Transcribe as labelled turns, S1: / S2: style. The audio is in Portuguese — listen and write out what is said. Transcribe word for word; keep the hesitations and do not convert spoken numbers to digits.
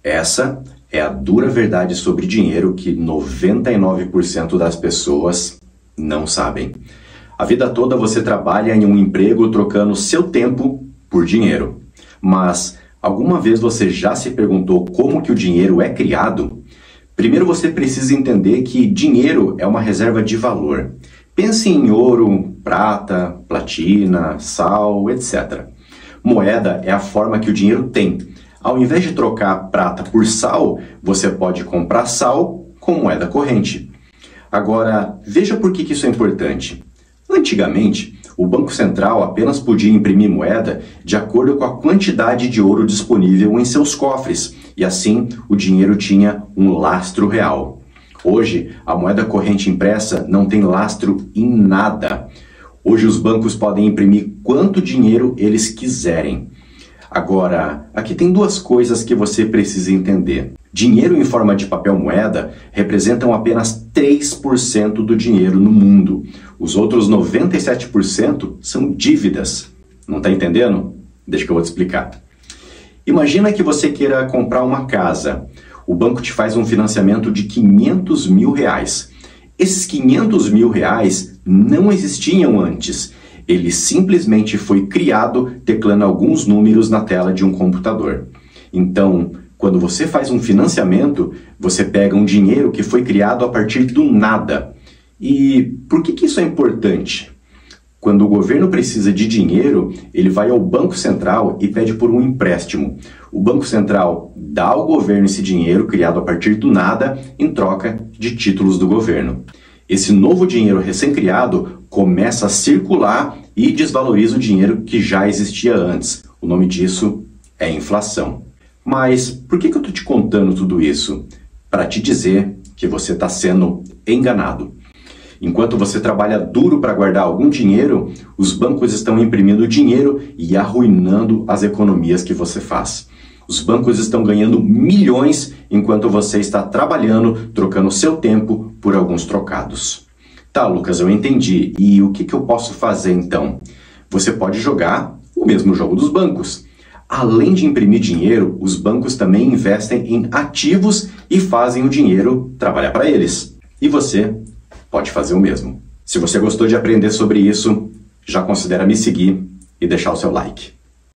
S1: Essa é a dura verdade sobre dinheiro que noventa e nove por cento das pessoas não sabem. A vida toda você trabalha em um emprego trocando seu tempo por dinheiro. Mas alguma vez você já se perguntou como que o dinheiro é criado? Primeiro você precisa entender que dinheiro é uma reserva de valor. Pense em ouro, prata, platina, sal, etcétera. Moeda é a forma que o dinheiro tem. Ao invés de trocar prata por sal, você pode comprar sal com moeda corrente. Agora, veja por que isso é importante. Antigamente, o Banco Central apenas podia imprimir moeda de acordo com a quantidade de ouro disponível em seus cofres, e assim o dinheiro tinha um lastro real. Hoje, a moeda corrente impressa não tem lastro em nada. Hoje os bancos podem imprimir quanto dinheiro eles quiserem. Agora, aqui tem duas coisas que você precisa entender. Dinheiro em forma de papel moeda representam apenas três por cento do dinheiro no mundo. Os outros noventa e sete por cento são dívidas. Não está entendendo? Deixa que eu vou te explicar. Imagina que você queira comprar uma casa. O banco te faz um financiamento de quinhentos mil reais. Esses quinhentos mil reais não existiam antes. Ele simplesmente foi criado teclando alguns números na tela de um computador. Então, quando você faz um financiamento, você pega um dinheiro que foi criado a partir do nada. E por que que isso é importante? Quando o governo precisa de dinheiro, ele vai ao Banco Central e pede por um empréstimo. O Banco Central dá ao governo esse dinheiro criado a partir do nada em troca de títulos do governo. Esse novo dinheiro recém-criado começa a circular e desvaloriza o dinheiro que já existia antes. O nome disso é inflação. Mas por que que eu estou te contando tudo isso? Para te dizer que você está sendo enganado. Enquanto você trabalha duro para guardar algum dinheiro, os bancos estão imprimindo dinheiro e arruinando as economias que você faz. Os bancos estão ganhando milhões enquanto você está trabalhando, trocando seu tempo por alguns trocados. Tá, Lucas, eu entendi. E o que que eu posso fazer então? Você pode jogar o mesmo jogo dos bancos. Além de imprimir dinheiro, os bancos também investem em ativos e fazem o dinheiro trabalhar para eles. E você pode fazer o mesmo. Se você gostou de aprender sobre isso, já considera me seguir e deixar o seu like.